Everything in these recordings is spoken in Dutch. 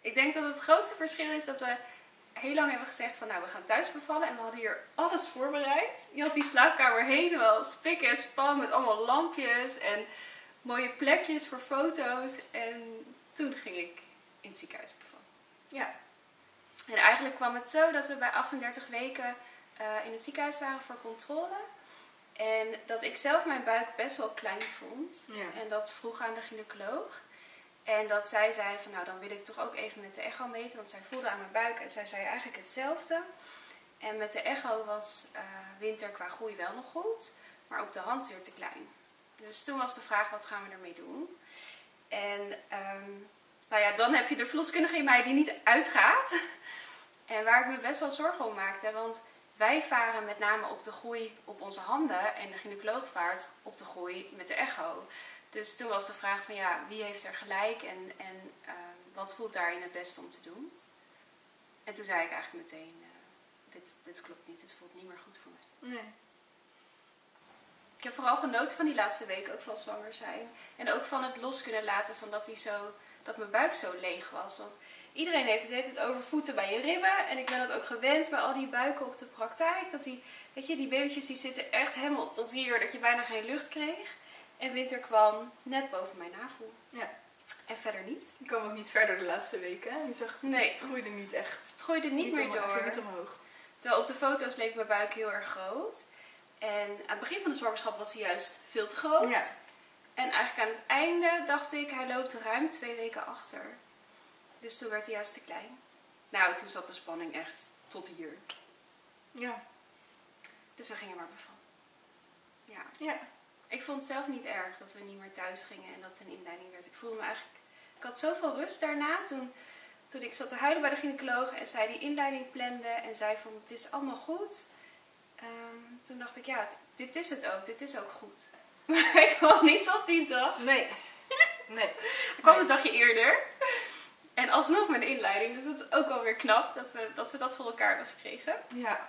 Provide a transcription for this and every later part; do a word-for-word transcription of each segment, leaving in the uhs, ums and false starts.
Ik denk dat het grootste verschil is dat we heel lang hebben gezegd van nou, we gaan thuis bevallen. En we hadden hier alles voorbereid. Je had die slaapkamer helemaal spik en span met allemaal lampjes en mooie plekjes voor foto's. En toen ging ik in het ziekenhuis bevallen. Ja. En eigenlijk kwam het zo dat we bij achtendertig weken uh, in het ziekenhuis waren voor controle. En dat ik zelf mijn buik best wel klein vond. Ja. En dat vroeg aan de gynaecoloog. En dat zij zei van nou, dan wil ik toch ook even met de echo meten. Want zij voelde aan mijn buik en zij zei eigenlijk hetzelfde. En met de echo was uh, Winter qua groei wel nog goed. Maar op de hand weer te klein. Dus toen was de vraag, wat gaan we ermee doen? En um, nou ja, dan heb je de verloskundige in mij die niet uitgaat. En waar ik me best wel zorgen om maakte. Want wij varen met name op de groei op onze handen. En de gynaecoloog vaart op de groei met de echo. Dus toen was de vraag van ja, wie heeft er gelijk en, en uh, wat voelt daarin het beste om te doen? En toen zei ik eigenlijk meteen, uh, dit, dit klopt niet, dit voelt niet meer goed voor mij. Nee. Ik heb vooral genoten van die laatste weken ook van zwanger zijn. En ook van het los kunnen laten van dat, die zo, dat mijn buik zo leeg was. Want iedereen heeft het, heeft het over voeten bij je ribben. En ik ben dat ook gewend bij al die buiken op de praktijk. Dat die, weet je, die babytjes die zitten echt helemaal tot hier, dat je bijna geen lucht kreeg. En Winter kwam net boven mijn navel. Ja. En verder niet. Je kwam ook niet verder de laatste weken. Je zag, nee. Het groeide niet echt. Het groeide niet, niet meer omhoog, door. Niet omhoog. Terwijl op de foto's leek mijn buik heel erg groot. En aan het begin van de zwangerschap was hij juist veel te groot. Ja. En eigenlijk aan het einde dacht ik, hij loopt ruim twee weken achter. Dus toen werd hij juist te klein. Nou, toen zat de spanning echt tot hier. Ja. Dus we gingen maar bevallen. Ja. Ja. Ik vond het zelf niet erg dat we niet meer thuis gingen en dat het een inleiding werd. Ik voelde me eigenlijk... Ik had zoveel rust daarna. Toen, toen ik zat te huilen bij de gynaecoloog en zij die inleiding plande en zei van het is allemaal goed. Um, toen dacht ik ja, dit is het ook. Dit is ook goed. Maar ik kwam niet tot die dag. Nee. Nee. Ik kwam een dagje eerder. En alsnog met een inleiding. Dus dat is ook wel weer knap dat we, dat we dat voor elkaar hebben gekregen. Ja.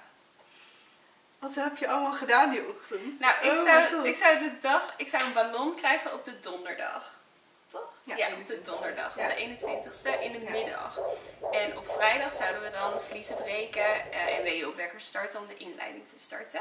Wat heb je allemaal gedaan die ochtend? Nou, ik, oh zou, ik zou de dag, ik zou een ballon krijgen op de donderdag. Toch? Ja, ja op de donderdag, ja. op de eenentwintigste in de ja. middag. En op vrijdag zouden we dan vliezen breken uh, en weeopwekker starten om de inleiding te starten.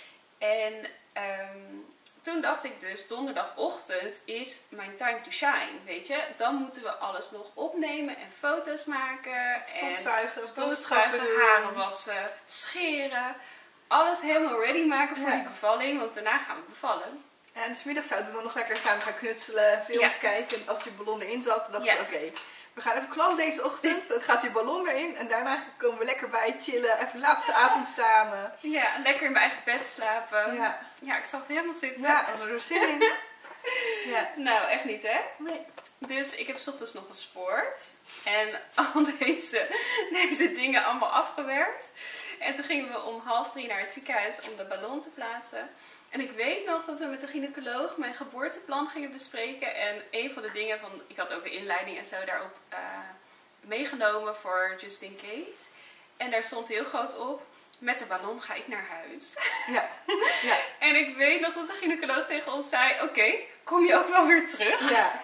En um, toen dacht ik dus, donderdagochtend is mijn time to shine, weet je. Dan moeten we alles nog opnemen en foto's maken. Stofzuigen, en stofzuigen, haren wassen, scheren. Alles helemaal ready maken voor ja. die bevalling, want daarna gaan we bevallen. Ja, en 's middags zouden we dan nog lekker samen gaan knutselen, films ja. kijken. En als die ballon erin zat, dachten ja. we oké, okay, we gaan even knallen deze ochtend. Dan gaat die ballon erin en daarna komen we lekker bij chillen. Even de laatste avond samen. Ja, lekker in mijn eigen bed slapen. Ja, ja ik zag het helemaal zitten. Ja, en er zin in. Ja. Nou, echt niet hè? Nee. Dus ik heb 's ochtends nog gesport. En al deze, deze dingen allemaal afgewerkt. En toen gingen we om half drie naar het ziekenhuis om de ballon te plaatsen. En ik weet nog dat we met de gynaecoloog mijn geboorteplan gingen bespreken. En een van de dingen van, ik had ook een inleiding en zo daarop uh, meegenomen voor just in case. En daar stond heel groot op, met de ballon ga ik naar huis. Ja. Ja. En ik weet nog dat de gynaecoloog tegen ons zei, oké, okay, kom je ook wel weer terug? Ja.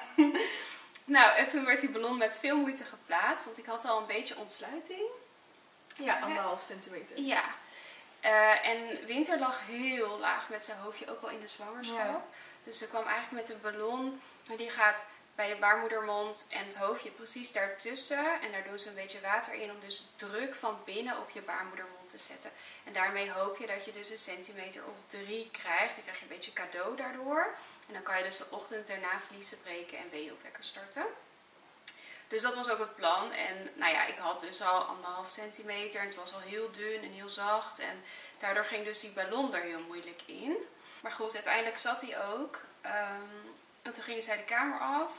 Nou, en toen werd die ballon met veel moeite geplaatst, want ik had al een beetje ontsluiting. Ja, anderhalf centimeter. Ja. Uh, en Winter lag heel laag met zijn hoofdje, ook al in de zwangerschap. Ja. Dus ze kwam eigenlijk met een ballon, die gaat bij je baarmoedermond en het hoofdje precies daartussen. En daar doen ze een beetje water in om dus druk van binnen op je baarmoedermond te zetten. En daarmee hoop je dat je dus een centimeter of drie krijgt. Dan krijg je een beetje cadeau daardoor. En dan kan je dus de ochtend daarna vliezen breken en weeopwekker starten. Dus dat was ook het plan. En nou ja, ik had dus al anderhalf centimeter en het was al heel dun en heel zacht. En daardoor ging dus die ballon er heel moeilijk in. Maar goed, uiteindelijk zat hij ook. Um, en toen gingen zij de kamer af.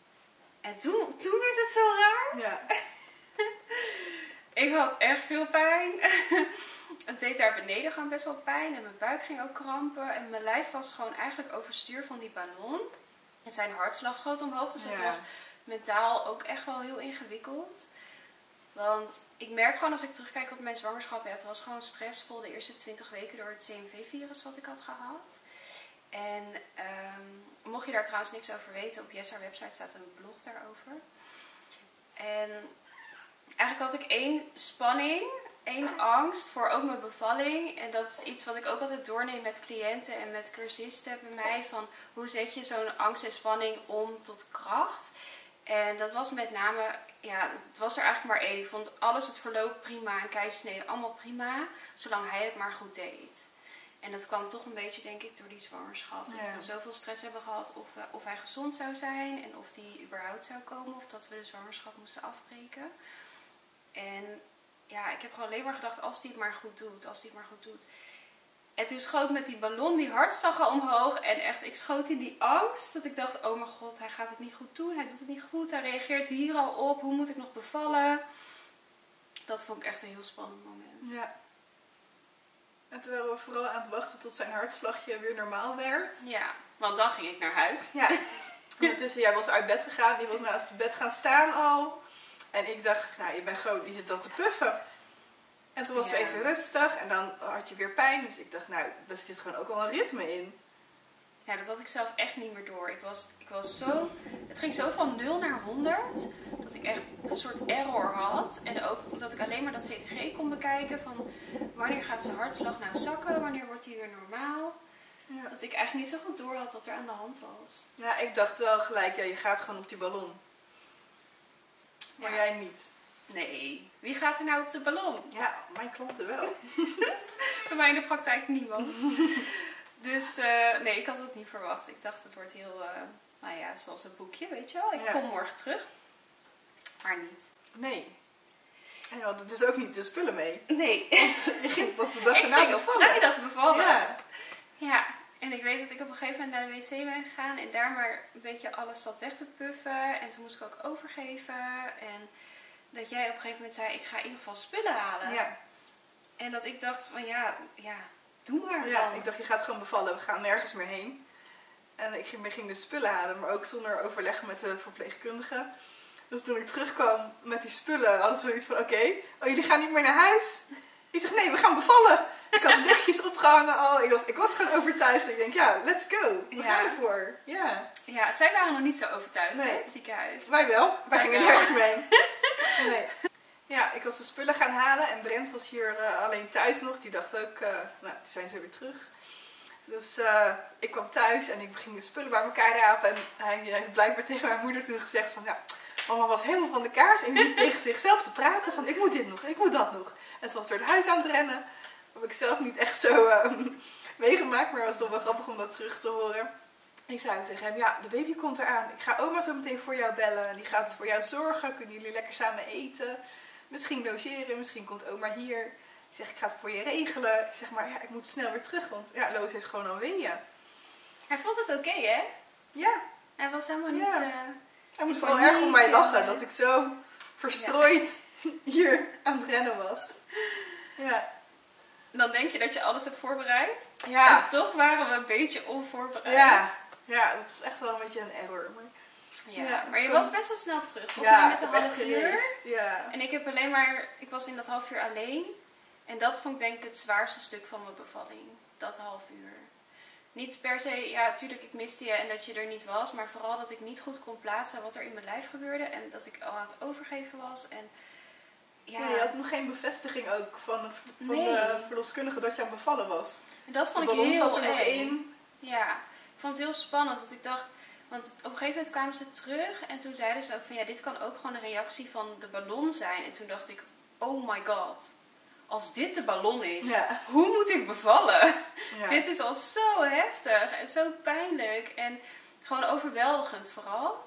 En toen, toen werd het zo raar. Ja. Ik had echt veel pijn. Het deed daar beneden gewoon best wel pijn. En mijn buik ging ook krampen. En mijn lijf was gewoon eigenlijk overstuur van die ballon. En zijn hartslag schoot omhoog. Dus het ja. was mentaal ook echt wel heel ingewikkeld. Want ik merk gewoon als ik terugkijk op mijn zwangerschap. Ja, het was gewoon stressvol de eerste twintig weken door het C M V-virus wat ik had gehad. En um, mocht je daar trouwens niks over weten, op Yes, haar website staat een blog daarover. En Eigenlijk had ik één spanning, één angst voor ook mijn bevalling. En dat is iets wat ik ook altijd doorneem met cliënten en met cursisten bij mij. Van hoe zet je zo'n angst en spanning om tot kracht? En dat was met name, ja, het was er eigenlijk maar één. Ik vond alles, het verloop prima en keizersnede allemaal prima, zolang hij het maar goed deed. En dat kwam toch een beetje, denk ik, door die zwangerschap. Ja. Dat we zoveel stress hebben gehad of, uh, of hij gezond zou zijn en of die überhaupt zou komen. Of dat we de zwangerschap moesten afbreken. En ja, ik heb gewoon alleen maar gedacht, als hij het maar goed doet, als hij het maar goed doet. En toen schoot met die ballon die hartslag al omhoog. En echt, ik schoot in die angst. Dat ik dacht, oh mijn god, hij gaat het niet goed doen. Hij doet het niet goed. Hij reageert hier al op. Hoe moet ik nog bevallen? Dat vond ik echt een heel spannend moment. Ja. En toen waren we vooral aan het wachten tot zijn hartslagje weer normaal werd. Ja, want dan ging ik naar huis. Ja. Ondertussen, jij was uit bed gegaan. Die was naast het bed gaan staan al. En ik dacht, nou, je bent gewoon, die zit al te puffen. En toen was het ja. even rustig en dan had je weer pijn. Dus ik dacht, nou, daar zit gewoon ook wel een ritme in. Ja, dat had ik zelf echt niet meer door. Ik was, ik was zo... Het ging zo van nul naar honderd. Dat ik echt een soort error had. En ook dat ik alleen maar dat C T G kon bekijken. Van wanneer gaat zijn hartslag nou zakken? Wanneer wordt hij weer normaal? Ja. Dat ik eigenlijk niet zo goed door had wat er aan de hand was. Ja, ik dacht wel gelijk, ja, je gaat gewoon op die ballon. Maar ja. jij niet. Nee, wie gaat er nou op de ballon? Ja, mijn klanten wel. Bij mij in de praktijk niemand. Dus uh, nee, ik had het niet verwacht. Ik dacht het wordt heel, uh, nou ja, zoals een boekje, weet je wel. Ik ja. kom morgen terug. Maar niet. Nee. En je had er dus ook niet de spullen mee. Nee. Want je ging pas de dag erna Ik ging op vrijdag bevallen. Ja. Ja. En ik weet dat ik op een gegeven moment naar de wc ben gegaan. En daar maar een beetje alles zat weg te puffen. En toen moest ik ook overgeven. En dat jij op een gegeven moment zei, ik ga in ieder geval spullen halen. Ja. En dat ik dacht van ja, ja, doe maar Ja, dan. ik dacht je gaat gewoon bevallen, we gaan nergens meer heen. En ik ging, ging de spullen halen, maar ook zonder overleg met de verpleegkundige. Dus toen ik terugkwam met die spullen, hadden ze zoiets van oké, okay, oh jullie gaan niet meer naar huis? Ik zeg nee, we gaan bevallen. Ik had lichtjes opgehangen al, ik was, ik was gewoon overtuigd. Ik denk ja, let's go, we ja. gaan ervoor. Ja. Ja, zij waren nog niet zo overtuigd nee. in het ziekenhuis. Wij wel, wij, wij gingen wel. nergens mee. Nee. Ja, ik was de spullen gaan halen en Brent was hier uh, alleen thuis nog. Die dacht ook, uh, nou, die zijn ze weer terug. Dus uh, ik kwam thuis en ik ging de spullen bij elkaar rapen. En hij heeft blijkbaar tegen mijn moeder toen gezegd van, ja, mama was helemaal van de kaart. En die tegen zichzelf te praten van, ik moet dit nog, ik moet dat nog. En ze was door het huis aan het rennen. Dat heb ik zelf niet echt zo uh, meegemaakt, maar het was toch wel grappig om dat terug te horen. Ik zei ook tegen hem, ja, de baby komt eraan. Ik ga oma zo meteen voor jou bellen. Die gaat voor jou zorgen. Kunnen jullie lekker samen eten? Misschien logeren, misschien komt oma hier. Ik zeg, ik ga het voor je regelen. Ik zeg, maar ja, ik moet snel weer terug, want ja, Loos heeft gewoon al weeën. Hij vond het oké, okay, hè? Ja. Hij was helemaal niet... Ja. Uh, hij moest vooral erg om mij lachen, dat ik zo verstrooid ja. hier aan het rennen was. Ja. Dan denk je dat je alles hebt voorbereid. Ja. En toch waren we een beetje onvoorbereid. Ja, ja, dat was echt wel een beetje een error. Maar... Ja, ja, maar je was best wel snel terug. Volgens ja, mij met een half uur. Ja. En ik heb alleen maar, ik was in dat half uur alleen. En dat vond ik denk ik het zwaarste stuk van mijn bevalling. Dat half uur. Niet per se, ja natuurlijk ik miste je en dat je er niet was. Maar vooral dat ik niet goed kon plaatsen wat er in mijn lijf gebeurde. En dat ik al aan het overgeven was. En ja, ja, je had nog geen bevestiging ook van, van nee. de verloskundige dat je aan het bevallen was. En dat vond de ik heel zat er nog eng. in. Ja, ik vond het heel spannend. Dat ik dacht, want op een gegeven moment kwamen ze terug. En toen zeiden ze ook van ja, dit kan ook gewoon een reactie van de ballon zijn. En toen dacht ik, oh my god. Als dit de ballon is, ja. hoe moet ik bevallen? Ja. Dit is al zo heftig en zo pijnlijk. En gewoon overweldigend vooral.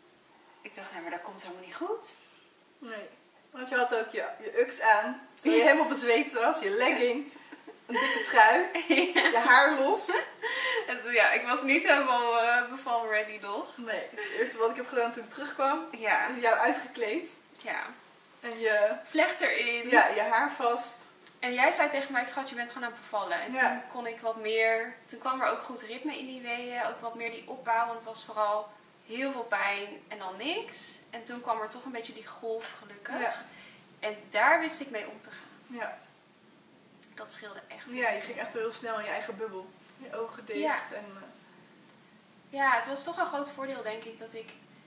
Ik dacht, nee, maar dat komt helemaal niet goed. Nee. Want je had ook je, je ux aan, toen je helemaal bezweet was, je legging, een dikke trui, ja. je haar los. Ja, ik was niet helemaal uh, beval ready nog. Nee, het is het eerste wat ik heb gedaan toen ik terugkwam. Ja. Jou uitgekleed. Ja. En je... vlecht erin. Ja, je haar vast. En jij zei tegen mij, schat, je bent gewoon aan het bevallen. En ja. toen kon ik wat meer, toen kwam er ook goed ritme in die weeën, ook wat meer die opbouw, want het was vooral heel veel pijn en dan niks. En toen kwam er toch een beetje die golf, gelukkig. Ja. En daar wist ik mee om te gaan. Ja. Dat scheelde echt. Ja, je ging echt heel snel in je eigen bubbel. Je ogen dicht. Ja. En, uh... ja, het was toch een groot voordeel, denk ik, dat ik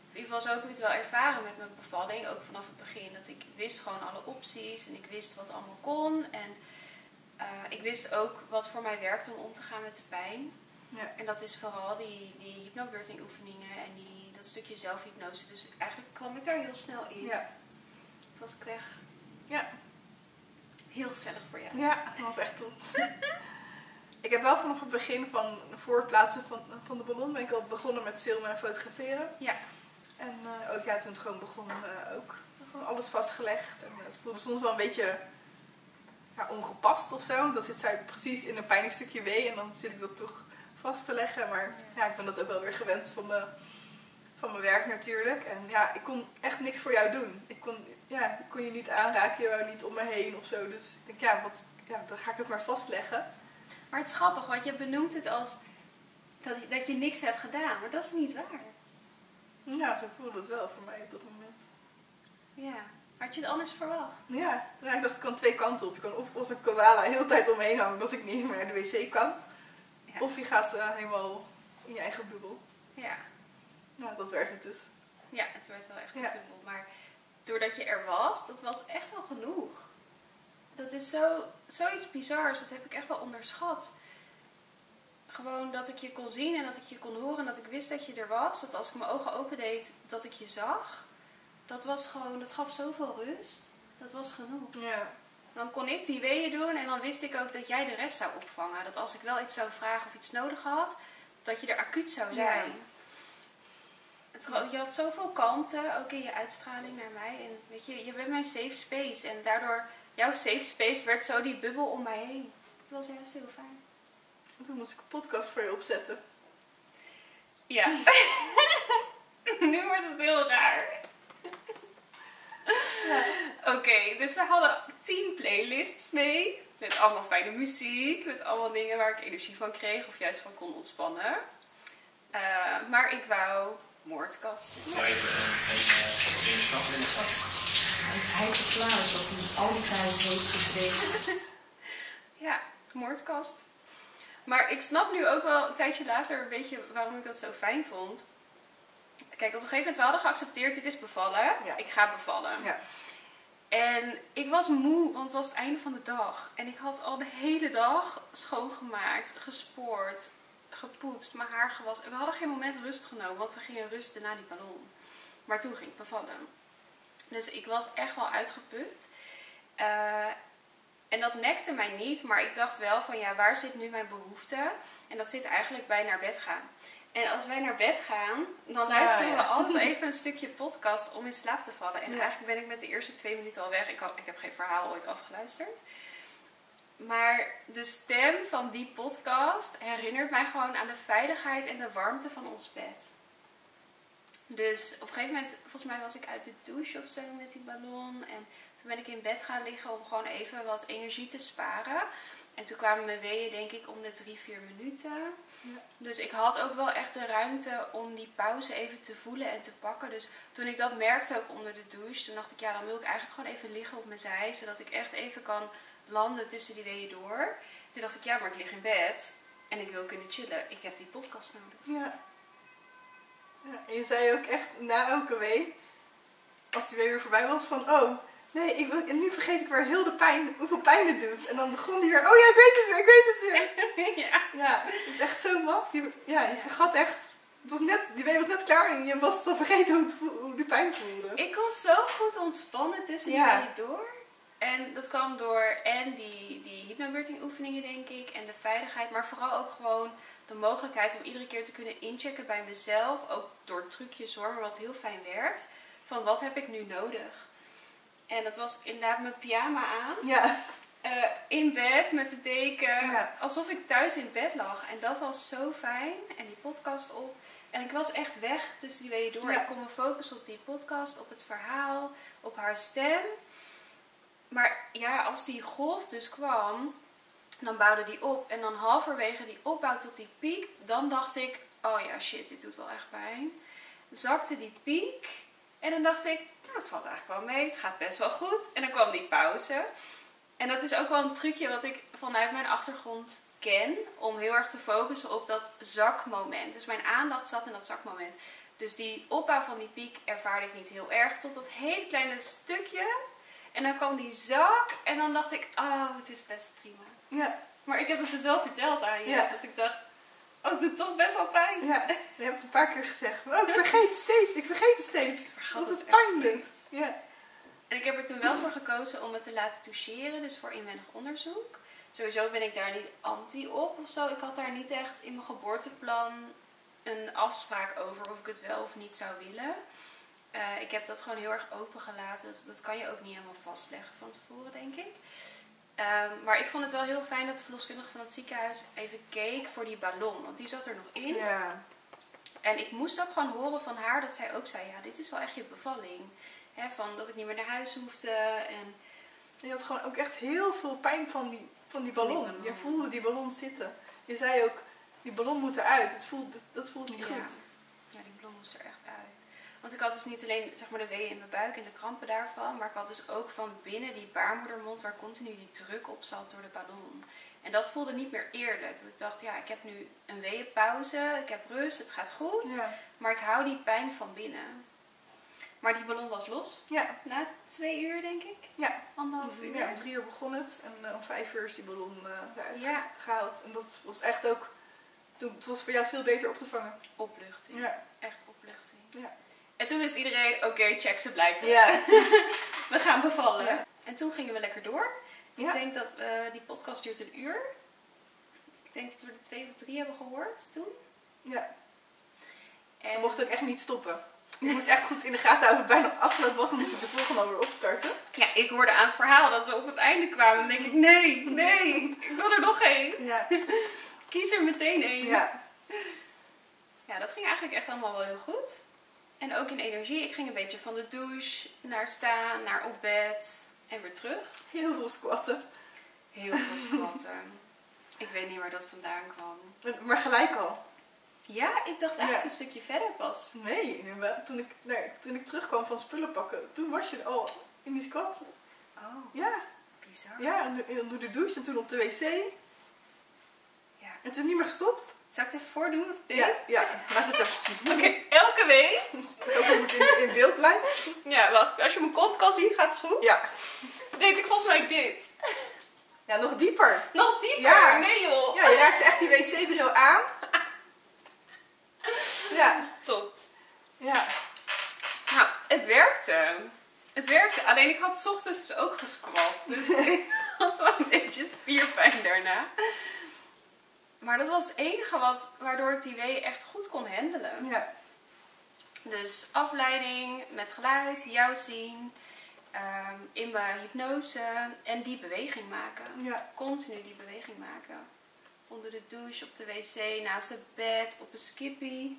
in ieder geval zo heb ik het wel ervaren met mijn bevalling. Ook vanaf het begin. Dat ik wist gewoon alle opties. En ik wist wat allemaal kon. En uh, ik wist ook wat voor mij werkte om om te gaan met de pijn. Ja. En dat is vooral die, die hypnobirthing oefeningen. En die, dat stukje zelfhypnose. Dus eigenlijk kwam ik daar heel snel in. Ja. Het was weg. Ja. Heel gezellig voor jou. Ja, dat was echt top. Ik heb wel vanaf het begin van voor het plaatsen van, van de ballon ben ik al begonnen met filmen en fotograferen. Ja. En uh, ook ja, toen het gewoon begon uh, ook gewoon alles vastgelegd. En uh, het voelde soms wel een beetje ja, ongepast of zo. Want dan zit zij precies in een pijnlijk stukje wee en dan zit ik dat toch vast te leggen. Maar ja, ik ben dat ook wel weer gewend van mijn, van mijn werk natuurlijk. En ja, ik kon echt niks voor jou doen. Ik kon, ja, ik kon je niet aanraken, je wou niet om me heen of zo. Dus ik denk, ja, wat, ja, dan ga ik het maar vastleggen. Maar het is grappig, want je benoemt het als dat je, dat je niks hebt gedaan. Maar dat is niet waar. Ja, zo voelde het wel voor mij op dat moment. Ja, had je het anders verwacht? Ja, ja ik dacht het kan twee kanten op. Je kan of als een koala heel de tijd omheen hangen dat ik niet meer naar de wc kan. Ja. Of je gaat uh, helemaal in je eigen bubbel. Ja. Nou, dat werd het dus. Ja, het werd wel echt een ja. bubbel. Maar doordat je er was, dat was echt al genoeg. Dat is zo, zoiets bizars, dat heb ik echt wel onderschat. Gewoon dat ik je kon zien en dat ik je kon horen en dat ik wist dat je er was. Dat als ik mijn ogen opendeed, dat ik je zag. Dat was gewoon, dat gaf zoveel rust. Dat was genoeg. Ja. Dan kon ik die weeën doen en dan wist ik ook dat jij de rest zou opvangen. Dat als ik wel iets zou vragen of iets nodig had, dat je er acuut zou zijn. Ja. Het, je had zoveel kalmte, ook in je uitstraling naar mij. En weet je, je bent mijn safe space. En daardoor, jouw safe space werd zo die bubbel om mij heen. Het was juist heel fijn. Toen moest ik een podcast voor je opzetten. Ja. Nu wordt het heel raar. Ja. Oké, okay, dus we hadden tien playlists mee. Met allemaal fijne muziek. Met allemaal dingen waar ik energie van kreeg. Of juist van kon ontspannen. Uh, maar ik wou moordkasten. Ja. Hij heeft verklaard dat hij al die tijd heeft gekregen. Ja, moordkast. Maar ik snap nu ook wel een tijdje later een beetje waarom ik dat zo fijn vond. Kijk, op een gegeven moment, we hadden geaccepteerd, dit is bevallen. Ja. Ik ga bevallen. Ja. En ik was moe, want het was het einde van de dag. En ik had al de hele dag schoongemaakt, gespoord, gepoetst, mijn haar gewassen. En we hadden geen moment rust genomen, want we gingen rusten na die ballon. Maar toen ging ik bevallen. Dus ik was echt wel uitgeput. Uh, en dat nekte mij niet, maar ik dacht wel van ja, waar zit nu mijn behoefte? En dat zit eigenlijk bij naar bed gaan. En als wij naar bed gaan, dan luisteren ja, ja. we altijd even een stukje podcast om in slaap te vallen. En ja. eigenlijk ben ik met de eerste twee minuten al weg. Ik, had, ik heb geen verhaal ooit afgeluisterd. Maar de stem van die podcast herinnert mij gewoon aan de veiligheid en de warmte van ons bed. Dus op een gegeven moment, volgens mij was ik uit de douche of zo met die ballon. En toen ben ik in bed gaan liggen om gewoon even wat energie te sparen. En toen kwamen mijn weeën denk ik om de drie, vier minuten. Ja. Dus ik had ook wel echt de ruimte om die pauze even te voelen en te pakken. Dus toen ik dat merkte ook onder de douche, toen dacht ik ja, dan wil ik eigenlijk gewoon even liggen op mijn zij. Zodat ik echt even kan landen tussen die weeën door. Toen dacht ik ja, maar ik lig in bed en ik wil kunnen chillen. Ik heb die podcast nodig. Ja. Ja, en je zei ook echt na elke wee, als die wee weer voorbij was, van oh, nee, ik wil, en nu vergeet ik weer heel de pijn, hoeveel pijn het doet. En dan begon die weer, oh ja, ik weet het weer, ik weet het weer. Ja. Ja, het is echt zo maf. Je, ja, je vergat echt, het was net, die wee was net klaar en je was dan vergeten hoe, het, hoe die pijn voelde. Ik kon zo goed ontspannen tussen die ja. weeën door. En dat kwam door en die, die hypnobirthing oefeningen denk ik en de veiligheid, maar vooral ook gewoon de mogelijkheid om iedere keer te kunnen inchecken bij mezelf, ook door trucjes hoor, maar wat heel fijn werkt, van wat heb ik nu nodig. En dat was inderdaad mijn pyjama aan, ja. uh, in bed met de deken, ja. alsof ik thuis in bed lag. En dat was zo fijn en die podcast op. En ik was echt weg tussen die weeën door. Ja. Ik kon me focussen op die podcast, op het verhaal, op haar stem. Maar ja, als die golf dus kwam, dan bouwde die op. En dan halverwege die opbouw tot die piek, dan dacht ik, oh ja, shit, dit doet wel echt pijn. Zakte die piek en dan dacht ik, nou, het valt eigenlijk wel mee, het gaat best wel goed. En dan kwam die pauze. En dat is ook wel een trucje wat ik vanuit mijn achtergrond ken, om heel erg te focussen op dat zakmoment. Dus mijn aandacht zat in dat zakmoment. Dus die opbouw van die piek ervaarde ik niet heel erg. Tot dat hele kleine stukje. En dan kwam die zak. En dan dacht ik, oh, het is best prima. Ja. Maar ik heb het dus wel verteld aan je. Ja. Dat ik dacht, oh, het doet toch best wel pijn. Ja, je hebt het een paar keer gezegd. Maar oh, ik vergeet het steeds. Ik vergeet het steeds. Ik vergat dat het het echt pijn doet. steeds. Ja. En ik heb er toen wel voor gekozen om het te laten toucheren. Dus voor inwendig onderzoek. Sowieso ben ik daar niet anti op of zo. Ik had daar niet echt in mijn geboorteplan een afspraak over of ik het wel of niet zou willen. Uh, ik heb dat gewoon heel erg open gelaten. Dat kan je ook niet helemaal vastleggen van tevoren, denk ik. Um, maar ik vond het wel heel fijn dat de verloskundige van het ziekenhuis even keek voor die ballon. Want die zat er nog in. Ja. En ik moest ook gewoon horen van haar dat zij ook zei, ja, dit is wel echt je bevalling. He, van dat ik niet meer naar huis hoefde. En je had gewoon ook echt heel veel pijn van die, van die ballon. Van die ballon. Je voelde die ballon zitten. Je zei ook, die ballon moet eruit. Het voelt, dat voelt niet ja. goed. Ja, die ballon moest er echt uit. Want ik had dus niet alleen zeg maar, de weeën in mijn buik en de krampen daarvan. Maar ik had dus ook van binnen die baarmoedermond waar continu die druk op zat door de ballon. En dat voelde niet meer eerlijk. Dat ik dacht, ja, ik heb nu een weeënpauze. Ik heb rust, het gaat goed. Ja. Maar ik hou die pijn van binnen. Maar die ballon was los. Ja. Na twee uur, denk ik. Ja. Anderhalf uur. Ja, om drie uur begon het. En uh, om vijf uur is die ballon uh, eruit Ja. gehaald. En dat was echt ook... Het was voor jou veel beter op te vangen. Opluchting. Ja. Echt opluchting. Ja. En toen wist iedereen, oké, okay, check, ze blijven. Ja. We gaan bevallen. Ja. En toen gingen we lekker door. Ik Ja. denk dat uh, die podcast duurt een uur. Ik denk dat we er twee of drie hebben gehoord toen. Ja. En We mochten ook echt niet stoppen. Je moest echt goed in de gaten houden of het bijna afgelopen was. Dan moest ik de volgende alweer opstarten. ja, ik hoorde aan het verhaal dat we op het einde kwamen. Dan denk ik, nee, nee, ik wil er nog één. Ja. Kies er meteen één. Ja. Ja, dat ging eigenlijk echt allemaal wel heel goed. En ook in energie. Ik ging een beetje van de douche naar staan, naar op bed en weer terug. Heel veel squatten. Heel veel squatten. Ik weet niet waar dat vandaan kwam. Maar gelijk al. Ja, ik dacht eigenlijk Ja. een stukje verder pas. Nee, toen ik, nee, toen ik terugkwam van spullen pakken, toen was je al in die squat. Oh, Ja, bizar. ja, en de- onder de douche en toen op de wc. Ja. En het is niet meer gestopt. Zal ik het even voordoen wat ik deed? Ja, ja, laat het even zien. Oké, elke week. Ik hoop dat het in, in beeld blijft. Ja, wacht. Als je mijn kont kan zien, gaat het goed. Ja. Deed ik volgens mij dit. Ja, nog dieper. Nog dieper. Ja. Nee joh. Ja, je raakte echt die wc-bril aan. Ja. Top. Ja. Nou, het werkte. Het werkte. Alleen ik had 's ochtends dus ook gesquat. Dus ik had wel een beetje spierpijn daarna. Maar dat was het enige wat, waardoor ik die wee echt goed kon handelen. Ja. Dus afleiding met geluid, jou zien, um, in mijn hypnose en die beweging maken. Ja. Continu die beweging maken. Onder de douche, op de wc, naast het bed, op een skippy.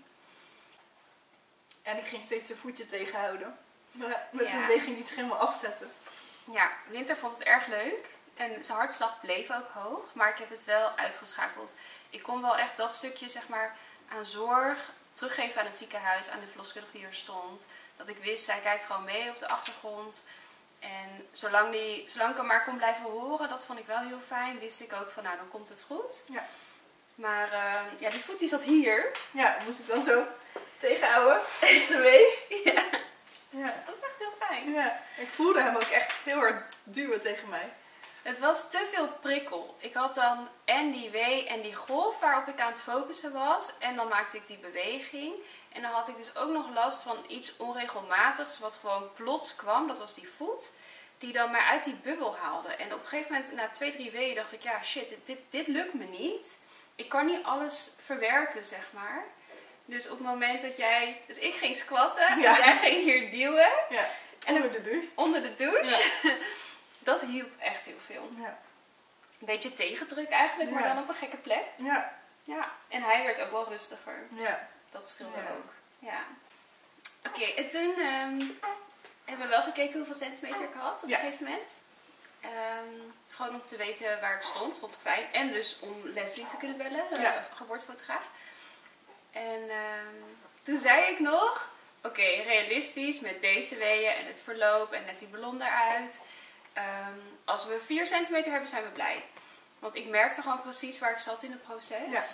En ik ging steeds zijn voetje tegenhouden. Maar met Ja. een beweging die zich helemaal afzetten. Ja, Winter vond het erg leuk. En zijn hartslag bleef ook hoog. Maar ik heb het wel uitgeschakeld. Ik kon wel echt dat stukje zeg maar, aan zorg teruggeven aan het ziekenhuis. Aan de verloskundige die er stond. Dat ik wist, zij kijkt gewoon mee op de achtergrond. En zolang, die, zolang ik hem maar kon blijven horen, dat vond ik wel heel fijn. Wist ik ook van, nou dan komt het goed. Ja. Maar uh, ja, die voet die zat hier. Ja, moest ik dan zo tegenhouden. Dat is de wee. Ja, Ja. dat is echt heel fijn. Ja. Ik voelde hem ook echt heel hard duwen tegen mij. Het was te veel prikkel. Ik had dan en die wee en die golf waarop ik aan het focussen was. En dan maakte ik die beweging. En dan had ik dus ook nog last van iets onregelmatigs wat gewoon plots kwam. Dat was die voet. Die dan maar uit die bubbel haalde. En op een gegeven moment, na twee, drie weeën, dacht ik, ja shit, dit, dit, dit lukt me niet. Ik kan niet alles verwerken, zeg maar. Dus op het moment dat jij... Dus ik ging squatten. Ja. En jij ging hier duwen. Ja. En Onder de douche. Onder de douche. Ja. Dat hielp echt heel veel. Ja. Een beetje tegendruk eigenlijk, maar Ja. dan op een gekke plek. Ja. Ja. En hij werd ook wel rustiger. Ja. Dat scheelde Ja. ook. Ja. Oké, en toen ehm, hebben we wel gekeken hoeveel centimeter ik had op Ja. een gegeven moment. Ehm, gewoon om te weten waar ik stond, vond ik fijn. En dus om Leslie te kunnen bellen, de Ja. geboortefotograaf. En ehm, toen zei ik nog, oké, realistisch met deze weeën en het verloop en net die ballon eruit. Ehm, als we vier centimeter hebben, zijn we blij. Want ik merkte gewoon precies waar ik zat in het proces. Ja.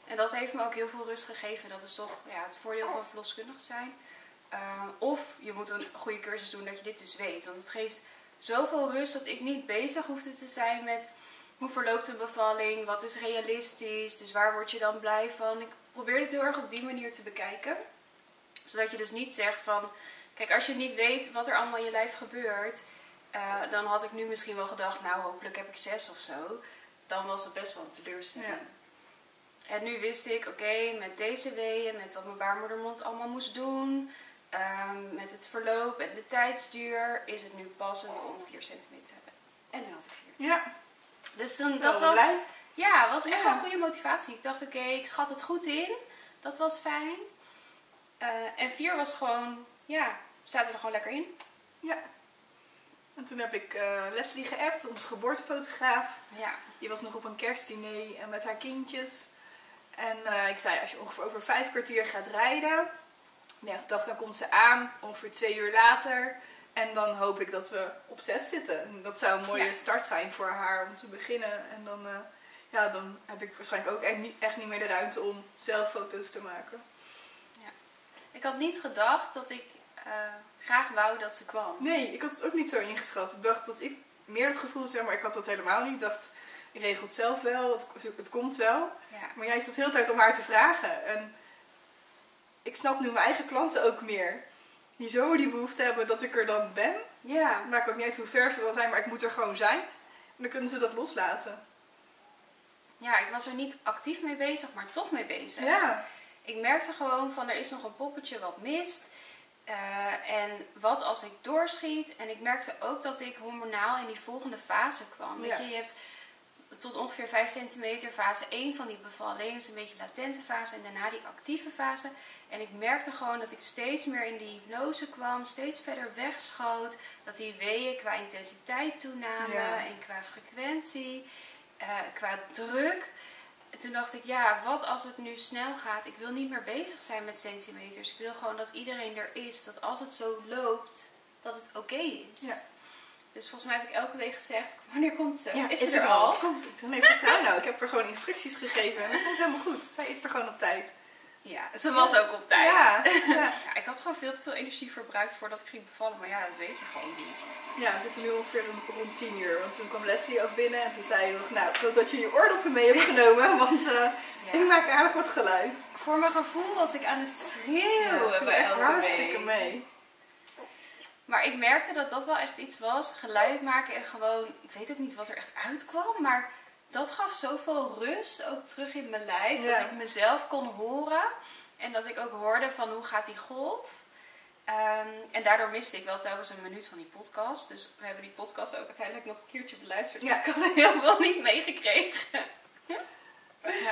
En dat heeft me ook heel veel rust gegeven. Dat is toch ja, het voordeel van verloskundig zijn. Uh, of je moet een goede cursus doen dat je dit dus weet. Want het geeft zoveel rust dat ik niet bezig hoefde te zijn met hoe verloopt een bevalling, wat is realistisch, dus waar word je dan blij van. Ik probeer het heel erg op die manier te bekijken. Zodat je dus niet zegt van, kijk, als je niet weet wat er allemaal in je lijf gebeurt, uh, dan had ik nu misschien wel gedacht, nou hopelijk heb ik zes of zo. Dan was het best wel een teleurstelling. Ja. En nu wist ik, oké, okay, met deze weeën, met wat mijn baarmoedermond allemaal moest doen, um, met het verloop en de tijdsduur, is het nu passend om vier centimeter te hebben. En toen had ik vier. Ja. Dus toen, dat was, blij. ja, was echt ja. wel een goede motivatie. Ik dacht, oké, okay, ik schat het goed in. Dat was fijn. Uh, en vier was gewoon, ja, zaten we er gewoon lekker in. Ja. En toen heb ik uh, Leslie geappt, onze geboortefotograaf. Ja. Die was nog op een kerstdiner met haar kindjes. En uh, ik zei, als je ongeveer over vijf kwartier gaat rijden. Ja, ik dacht, dan komt ze aan, ongeveer twee uur later. En dan hoop ik dat we op zes zitten. En dat zou een mooie ja. start zijn voor haar om te beginnen. En dan, uh, ja, dan heb ik waarschijnlijk ook echt niet, echt niet meer de ruimte om zelf foto's te maken. Ja. Ik had niet gedacht dat ik uh, graag wou dat ze kwam. Nee, ik had het ook niet zo ingeschat. Ik dacht dat ik meer het gevoel zeg, maar ik had dat helemaal niet. Ik dacht, je regelt zelf wel, het, het komt wel. Ja. Maar jij zat de hele tijd om haar te vragen. En ik snap nu mijn eigen klanten ook meer. Die zo die behoefte hebben dat ik er dan ben. Ja. Maakt ook niet uit hoe ver ze dan zijn, maar ik moet er gewoon zijn. En dan kunnen ze dat loslaten. Ja, ik was er niet actief mee bezig, maar toch mee bezig. Ja. Ik merkte gewoon van, er is nog een poppetje wat mist. Uh, en wat als ik doorschiet. En ik merkte ook dat ik hormonaal in die volgende fase kwam. Ja. Weet je, je hebt tot ongeveer vijf centimeter fase één van die bevalling. Dat is een beetje latente fase. En daarna die actieve fase. En ik merkte gewoon dat ik steeds meer in die hypnose kwam. Steeds verder wegschoot. Dat die weeën qua intensiteit toenamen. Ja. En qua frequentie. Uh, qua druk. En toen dacht ik, ja, wat als het nu snel gaat? Ik wil niet meer bezig zijn met centimeters. Ik wil gewoon dat iedereen er is. Dat als het zo loopt, dat het oké okay is. Ja. Dus volgens mij heb ik elke week gezegd, wanneer komt ze? Ja, is, is ze er er al? al? Komt ze? Nee, vertrouw nou. Ik heb er gewoon instructies gegeven. En dat komt helemaal goed. Zij is er gewoon op tijd. Ja, ze was ook op tijd. Ja, ja. Ja, ik had gewoon veel te veel energie verbruikt voordat ik ging bevallen. Maar ja, dat weet je gewoon niet. Ja, we zitten nu ongeveer rond tien uur. Want toen kwam Leslie ook binnen. En toen zei je nog, nou, ik hoop dat je je oordoppen mee hebt genomen. Want uh, ja. ik maak aardig wat geluid. Voor mijn gevoel was ik aan het schreeuwen. Ja, bij echt elke hartstikke mee. Maar ik merkte dat dat wel echt iets was. Geluid maken en gewoon, ik weet ook niet wat er echt uitkwam. Maar dat gaf zoveel rust ook terug in mijn lijf. Ja. Dat ik mezelf kon horen. En dat ik ook hoorde van hoe gaat die golf. Um, en daardoor miste ik wel telkens een minuut van die podcast. Dus we hebben die podcast ook uiteindelijk nog een keertje beluisterd. Ja. Ik had er heel veel niet meegekregen. Ja.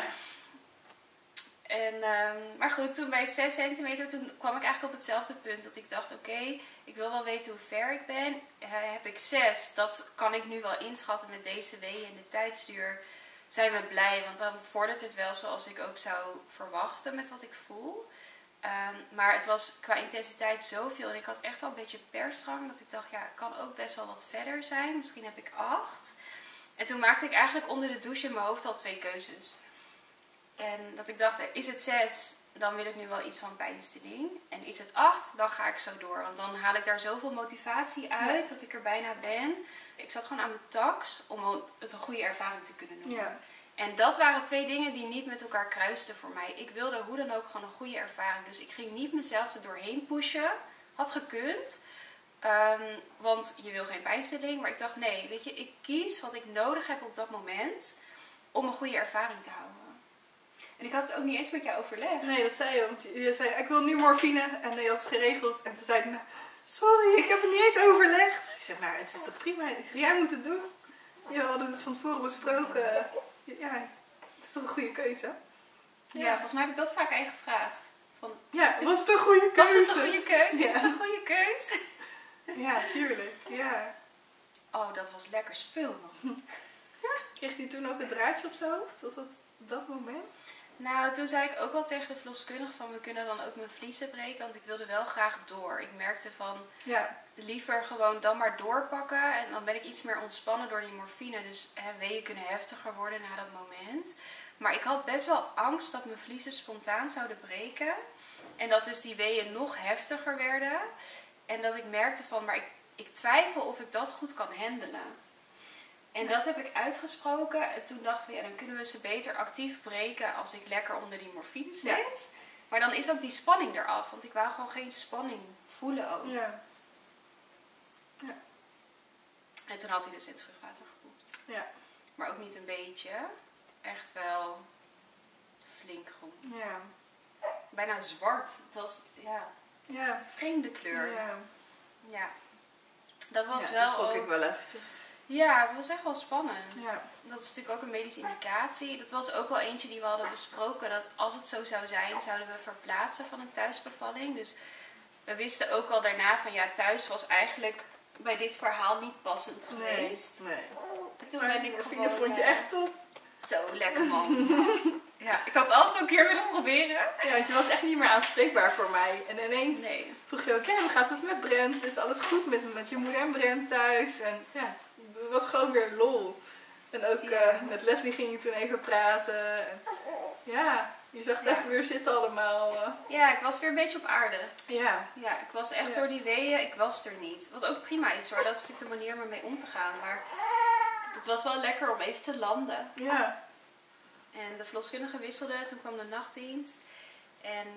En, um, maar goed, toen bij zes centimeter toen kwam ik eigenlijk op hetzelfde punt. Dat ik dacht, oké, okay, ik wil wel weten hoe ver ik ben. Uh, heb ik zes, dat kan ik nu wel inschatten met deze weeën en de tijdsduur. Zijn we blij, want dan vordert het wel zoals ik ook zou verwachten met wat ik voel. Um, maar het was qua intensiteit zoveel. En ik had echt wel een beetje persdrang. Dat ik dacht, ja, het kan ook best wel wat verder zijn. Misschien heb ik acht. En toen maakte ik eigenlijk onder de douche in mijn hoofd al twee keuzes. En dat ik dacht, is het zes, dan wil ik nu wel iets van pijnstilling. En is het acht, dan ga ik zo door. Want dan haal ik daar zoveel motivatie uit dat ik er bijna ben. Ik zat gewoon aan mijn tax om het een goede ervaring te kunnen noemen. Ja. En dat waren twee dingen die niet met elkaar kruisten voor mij. Ik wilde hoe dan ook gewoon een goede ervaring. Dus ik ging niet mezelf er doorheen pushen. Had gekund. Um, want je wil geen pijnstilling. Maar ik dacht, nee, weet je, ik kies wat ik nodig heb op dat moment om een goede ervaring te houden. En ik had het ook niet eens met jou overlegd. Nee, dat zei je. Want je zei, ik wil nu morfine. En je had het geregeld. En toen zei ik, nou, sorry, ik heb het niet eens overlegd. Ik zeg, nou, het is toch prima. Jij moet het doen. Ja, we hadden het van tevoren besproken. Ja, het is toch een goede keuze? Ja, ja volgens mij heb ik dat vaak eigenlijk gevraagd. Van, ja, het was het een goede keuze? Was het een goede keuze? Ja. Is het een goede keuze? Ja, tuurlijk. Ja. Oh, dat was lekker spul, man. Kreeg hij toen ook het draadje op zijn hoofd? Was dat op dat moment? Nou, toen zei ik ook wel tegen de verloskundige van, we kunnen dan ook mijn vliezen breken, want ik wilde wel graag door. Ik merkte van, ja. liever gewoon dan maar doorpakken en dan ben ik iets meer ontspannen door die morfine. Dus hè, weeën kunnen heftiger worden na dat moment. Maar ik had best wel angst dat mijn vliezen spontaan zouden breken. En dat dus die weeën nog heftiger werden. En dat ik merkte van, maar ik, ik twijfel of ik dat goed kan handelen. En dat heb ik uitgesproken. En toen dachten we, ja, dan kunnen we ze beter actief breken als ik lekker onder die morfine zit. Ja. Maar dan is ook die spanning eraf. Want ik wou gewoon geen spanning voelen ook. Ja. Ja. En toen had hij dus in het vruchtwater gepoept. Ja. Maar ook niet een beetje. Echt wel flink groen. Ja. Bijna zwart. Het was, ja, ja. een vreemde kleur. Ja. Ja. Dat was ja, wel... dat schrok ook... ik wel eventjes. Ja, het was echt wel spannend. Ja. Dat is natuurlijk ook een medische indicatie. Dat was ook wel eentje die we hadden besproken. Dat als het zo zou zijn, zouden we verplaatsen van een thuisbevalling. Dus we wisten ook al daarna van ja, thuis was eigenlijk bij dit verhaal niet passend geweest. Nee, nee. En toen ben ik gewoon... Dat vond je echt top. Zo, lekker man. Ja, ik had het altijd een keer willen proberen. Ja, want je was echt niet meer aanspreekbaar voor mij. En ineens nee. vroeg je ook, ja, hoe gaat het met Brent? Is alles goed met, met je moeder en Brent thuis? En ja, het was gewoon weer lol. En ook ja. uh, met Leslie ging je toen even praten. En, ja, je zag het ja. even weer zitten allemaal. Uh. Ja, ik was weer een beetje op aarde. Ja. Ja, ik was echt ja. door die weeën, ik was er niet. Wat ook prima is hoor, dat is natuurlijk de manier om ermee om te gaan. Maar het was wel lekker om even te landen. Ja. En de verloskundige wisselde, toen kwam de nachtdienst. En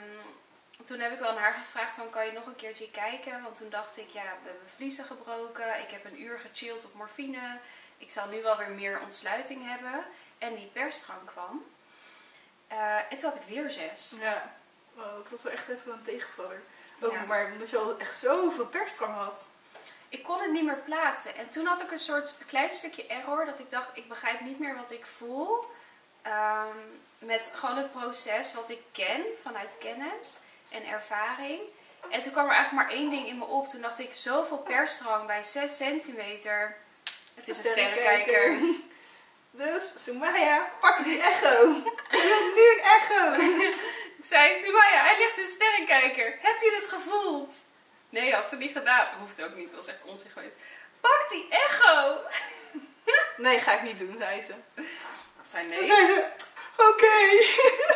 um, toen heb ik wel aan haar gevraagd van, kan je nog een keertje kijken? Want toen dacht ik, ja, we hebben vliezen gebroken. Ik heb een uur gechilled op morfine. Ik zal nu wel weer meer ontsluiting hebben. En die persdrang kwam. Uh, en toen had ik weer zes. Ja, oh, dat was wel echt even een tegenvaller. Ook ja. maar omdat je al echt zoveel persdrang had. Ik kon het niet meer plaatsen. En toen had ik een soort klein stukje error. Dat ik dacht, ik begrijp niet meer wat ik voel. Um, met gewoon het proces wat ik ken vanuit kennis en ervaring. En toen kwam er eigenlijk maar één ding in me op. Toen dacht ik, zoveel persdrang bij zes centimeter. Het is een sterrenkijker. Dus, Sumaya, pak die echo. Ik wil nu een echo. Ik zei, Sumaya, hij ligt een sterrenkijker. Heb je het gevoeld? Nee, had ze niet gedaan. Dat hoeft ook niet, het was echt onzin geweest. Pak die echo. Nee, ga ik niet doen, zei ze. Ik zei nee. Dan zei ze, oké. Okay.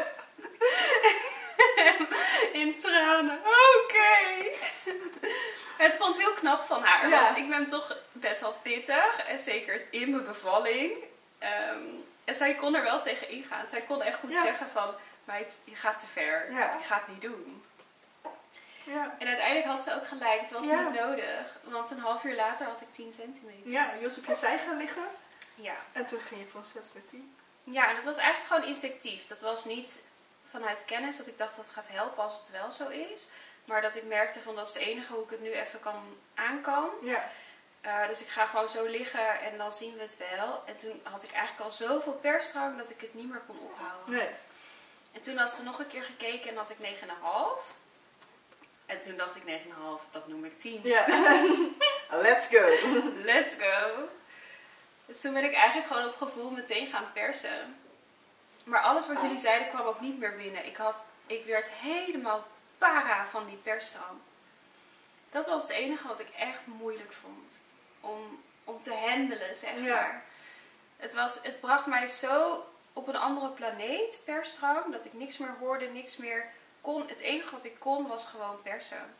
In tranen, oké. Okay. Het vond ik heel knap van haar, ja. Want ik ben toch best wel pittig. En zeker in mijn bevalling. Um, en zij kon er wel tegen ingaan. Zij kon echt goed ja. zeggen van, meid, je gaat te ver. Ja. Ik ga het niet doen. Ja. En uiteindelijk had ze ook gelijk, het was ja. niet nodig. Want een half uur later had ik tien centimeter. Ja, je was op je zij gaan liggen. Ja. En toen ging je van zes naar tien. Ja, en dat was eigenlijk gewoon instinctief. Dat was niet vanuit kennis dat ik dacht dat het gaat helpen als het wel zo is. Maar dat ik merkte van dat is het enige hoe ik het nu even kan aankan. Ja. Uh, dus ik ga gewoon zo liggen en dan zien we het wel. En toen had ik eigenlijk al zoveel persdrang dat ik het niet meer kon ophouden. Nee. En toen had ze nog een keer gekeken en had ik negen komma vijf. En toen dacht ik negen komma vijf, dat noem ik tien. Ja. Let's go. Let's go. Dus toen ben ik eigenlijk gewoon op gevoel meteen gaan persen. Maar alles wat jullie zeiden kwam ook niet meer binnen. Ik, had, ik werd helemaal para van die persdrang. Dat was het enige wat ik echt moeilijk vond. Om, om te handelen, zeg maar. Ja. Het, was, het bracht mij zo op een andere planeet, persdrang. Dat ik niks meer hoorde, niks meer kon. Het enige wat ik kon was gewoon persen.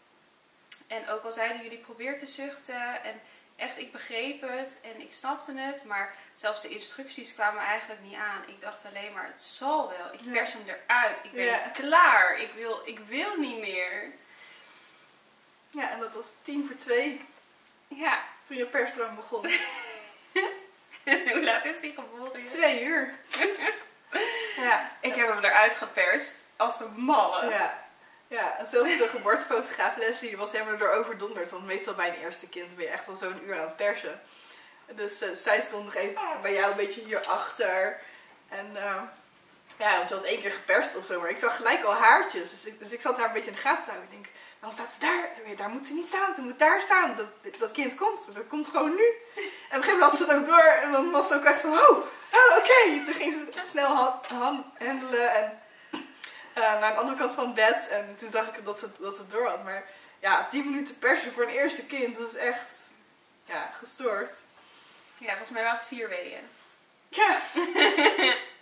En ook al zeiden jullie probeer te zuchten. En echt, ik begreep het en ik snapte het. Maar zelfs de instructies kwamen eigenlijk niet aan. Ik dacht alleen maar, het zal wel. Ik pers hem eruit. Ik ben ja. klaar. Ik wil, ik wil niet meer. Ja, en dat was tien voor twee. Ja. Toen je persdrang begon. Hoe laat is die geboren? Twee uur. Ja. Ik heb hem eruit geperst. Als een malle. Ja. Ja, en zelfs de geboortefotograaf Leslie die was helemaal door overdonderd. Want meestal bij een eerste kind ben je echt wel zo'n uur aan het persen. Dus uh, zij stond nog even bij jou een beetje hierachter. En uh, ja, want je had één keer geperst of zo. Maar ik zag gelijk al haartjes. Dus ik, dus ik zat haar een beetje in de gaten te houden. Ik denk, waarom staat ze daar? Daar moet ze niet staan. Ze moet daar staan. Dat, dat kind komt. Dat komt gewoon nu. En op een gegeven moment had ze het ook door. En dan was het ook echt van, oh, oh oké. Okay. Toen ging ze snel hand, hand handelen en... Uh, naar de andere kant van het bed. En toen zag ik dat ze, dat het door had. Maar ja, tien minuten persen voor een eerste kind. Dat is echt ja, gestoord. Ja, volgens mij waren het vier weeën. Ja.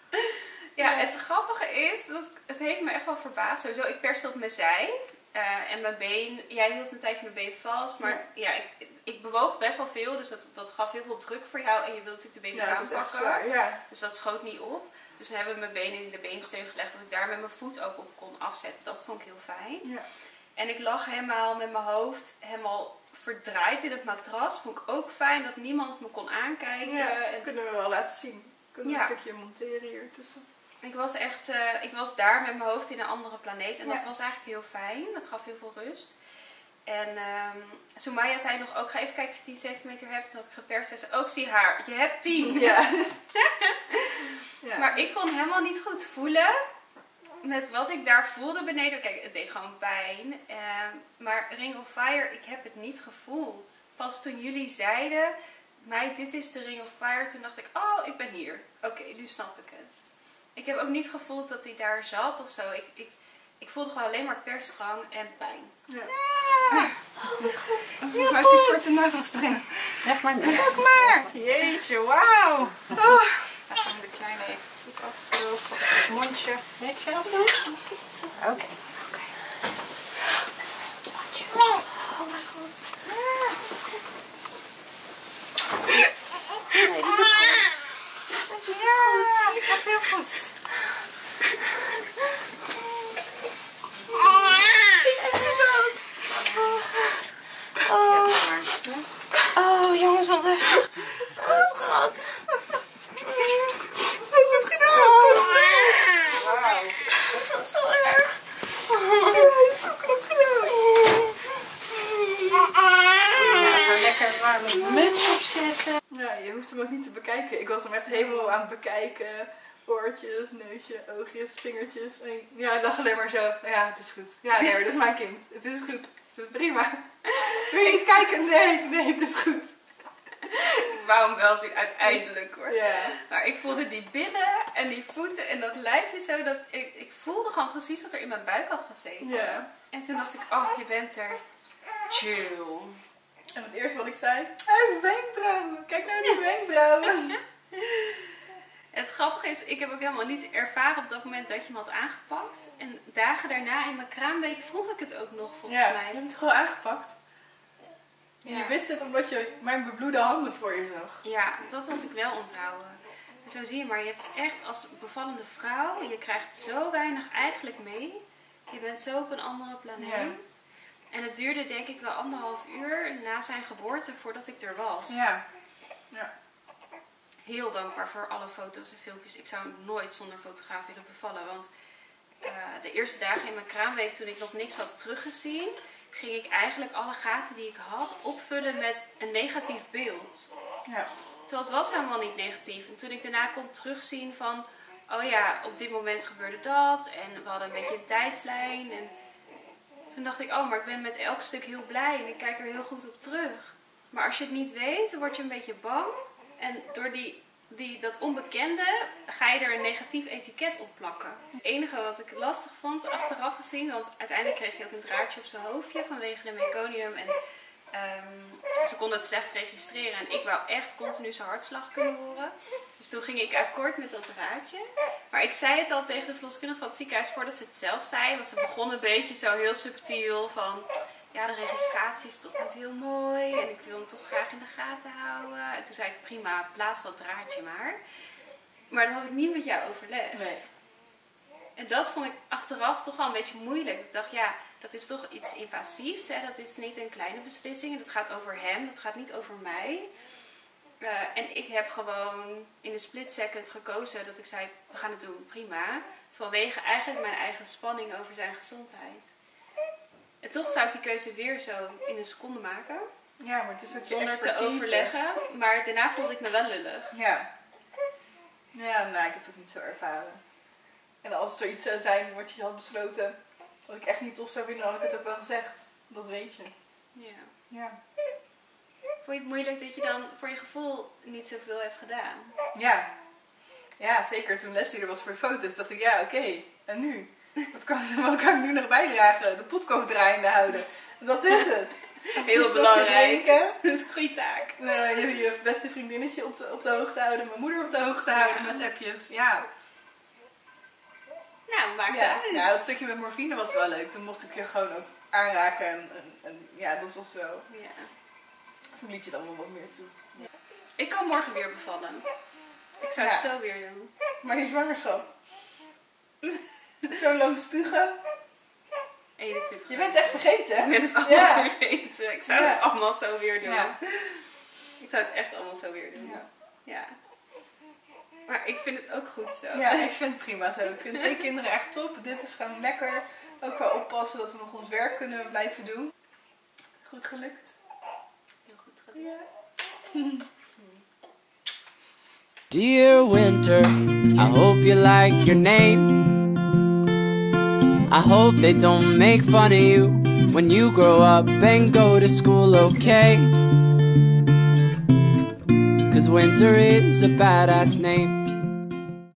Ja, het grappige is, dat het heeft me echt wel verbaasd. Sowieso, ik perste op mijn zij. Uh, en mijn been, jij hield een tijdje mijn been vast. Maar ja, ja ik, ik bewoog best wel veel. Dus dat, dat gaf heel veel druk voor jou. En je wilde natuurlijk de been ja, aanpakken. Dat is echt zwaar, ja. Dus dat schoot niet op. Dus dan hebben we mijn been in de beensteun gelegd. Dat ik daar met mijn voet ook op kon afzetten. Dat vond ik heel fijn. Ja. En ik lag helemaal met mijn hoofd helemaal verdraaid in het matras. Vond ik ook fijn dat niemand me kon aankijken. Ja, en kunnen we wel laten zien. Kunnen we ja. een stukje monteren hier tussen. Ik was echt, uh, ik was daar met mijn hoofd in een andere planeet. En ja. dat was eigenlijk heel fijn. Dat gaf heel veel rust. En um, Soumaya zei nog ook, ga even kijken of je tien centimeter hebt. Toen had ik geperst en ze ook, zie haar, je hebt tien. Ja. ja. Maar ik kon helemaal niet goed voelen met wat ik daar voelde beneden. Kijk, het deed gewoon pijn. Uh, maar Ring of Fire, ik heb het niet gevoeld. Pas toen jullie zeiden, meid, dit is de Ring of Fire. Toen dacht ik, oh, ik ben hier. Oké, okay, nu snap ik het. Ik heb ook niet gevoeld dat hij daar zat of zo. Ik, ik, ik voelde gewoon alleen maar persdrang en pijn. Ja. Ja. Oh mijn god. Oh, uit die korte navelstreng. Leg maar neer. Leg maar. Jeetje, wauw. Oh. Dan gaan we de kleine even goed afdrogen. Het mondje. Wil je het zelf doen? Oké. Okay. Okay. Oh mijn god. Nee, dit is goed. Dit is goed. Het gaat heel goed. Oh, oh jongens, wat heftig. Oh, god. Goed gedaan. Wauw. Dat was zo erg. Ja, zo knap gedaan. Ja, lekker een warme muts opzetten. Ja, je hoeft hem ook niet te bekijken. Ik was hem echt helemaal aan het bekijken. Oortjes, neusje, oogjes, vingertjes. En ja, ik dacht alleen maar zo. Ja, het is goed. Ja, nee, dat is mijn kind. Het is goed. Het is prima. Wil je niet kijken? Nee, nee, het is goed. Ik wou hem wel zien uiteindelijk hoor. Ja. Maar ik voelde die billen en die voeten en dat lijfje zo. Dat ik, ik voelde gewoon precies wat er in mijn buik had gezeten. Ja. En toen dacht ik, oh, je bent er. Chill. En het eerste wat ik zei, hij heeft wenkbrauwen. Kijk naar die wenkbrauwen. Het grappige is, ik heb ook helemaal niet ervaren op dat moment dat je me had aangepakt. En dagen daarna in mijn kraamweek vroeg ik het ook nog volgens Ja, mij. je hebt het gewoon aangepakt. En Ja. je wist het omdat je mijn bebloede handen voor je zag. Ja, dat had ik wel onthouden. En zo zie je maar, je hebt echt als bevallende vrouw, je krijgt zo weinig eigenlijk mee. Je bent zo op een andere planeet. Ja. En het duurde denk ik wel anderhalf uur na zijn geboorte voordat ik er was. Ja. Ja. Heel dankbaar voor alle foto's en filmpjes. Ik zou nooit zonder fotograaf willen bevallen. Want uh, de eerste dagen in mijn kraamweek, toen ik nog niks had teruggezien, ging ik eigenlijk alle gaten die ik had opvullen met een negatief beeld. Ja. Terwijl het was helemaal niet negatief. En toen ik daarna kon terugzien van, oh ja, op dit moment gebeurde dat. En we hadden een beetje een tijdslijn. En toen dacht ik, oh, maar ik ben met elk stuk heel blij. En ik kijk er heel goed op terug. Maar als je het niet weet, dan word je een beetje bang. En door die, die, dat onbekende ga je er een negatief etiket op plakken. Het enige wat ik lastig vond, achteraf gezien, want uiteindelijk kreeg je ook een draadje op zijn hoofdje vanwege de meconium. En um, ze konden het slecht registreren. En ik wou echt continu zijn hartslag kunnen horen. Dus toen ging ik akkoord met dat draadje. Maar ik zei het al tegen de verloskundige van het ziekenhuis voordat ze het zelf zei. Want ze begon een beetje zo heel subtiel van, ja, de registratie is toch niet heel mooi en ik wil hem toch graag in de gaten houden. En toen zei ik, prima, plaats dat draadje maar. Maar dat had ik niet met jou overlegd. Nee. En dat vond ik achteraf toch wel een beetje moeilijk. Ik dacht, ja, dat is toch iets invasiefs. Hè? Dat is niet een kleine beslissing. Dat gaat over hem, dat gaat niet over mij. Uh, en ik heb gewoon in een split second gekozen dat ik zei, we gaan het doen, prima. Vanwege eigenlijk mijn eigen spanning over zijn gezondheid. En toch zou ik die keuze weer zo in een seconde maken. Ja, maar het is ook zonder te overleggen. Maar daarna voelde ik me wel lullig. Ja. Ja, nou, ik heb het niet zo ervaren. En als er iets zou zijn wat je had besloten, wat ik echt niet tof zou vinden, dan had ik het ook wel gezegd. Dat weet je. Ja. Ja. Vond je het moeilijk dat je dan voor je gevoel niet zoveel hebt gedaan? Ja. Ja, zeker. Toen Leslie er was voor de foto's, dacht ik, ja, oké. Okay. En nu? Wat kan, wat kan ik nu nog bijdragen? De podcast draaiende houden. Dat is het. Heel belangrijk. Dat is een goede taak. Uh, je, je beste vriendinnetje op de, op de hoogte houden. Mijn moeder op de hoogte ja. houden met appjes. Ja. Nou, maakt Ja, uit. ja, dat stukje met morfine was wel leuk. Toen mocht ik je gewoon ook aanraken. En, en, en ja, dat was wel... Ja. Toen liet je het allemaal wat meer toe. Ja. Ik kan morgen weer bevallen. Ik zou Ja. het zo weer doen. Maar die zwangerschap. Zo lang spugen. eenentwintig. Je bent echt vergeten, hè? Ik ben het allemaal Ja. vergeten. Ik zou Ja. het allemaal zo weer doen. Ja. Ik zou het echt allemaal zo weer doen. Ja. Ja. Maar ik vind het ook goed zo. Ja, ik vind het prima zo. Ik vind twee kinderen echt top. Dit is gewoon lekker. Ook wel oppassen dat we nog ons werk kunnen blijven doen. Goed gelukt. Heel goed gedaan. Ja. Dear Winter, I hope you like your name. I hope they don't make fun of you when you grow up and go to school, okay? 'Cause Winter is a badass name.